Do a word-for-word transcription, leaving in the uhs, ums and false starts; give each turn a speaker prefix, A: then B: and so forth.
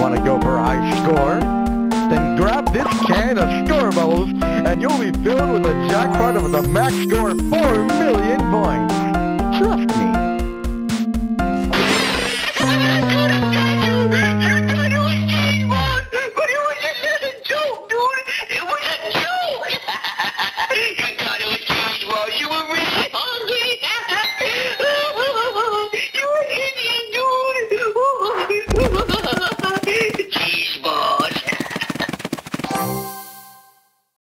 A: Want to go for a high score? Then grab this can of Cheeseballs and you'll be filled with a jackpot of the max score four million points. Trust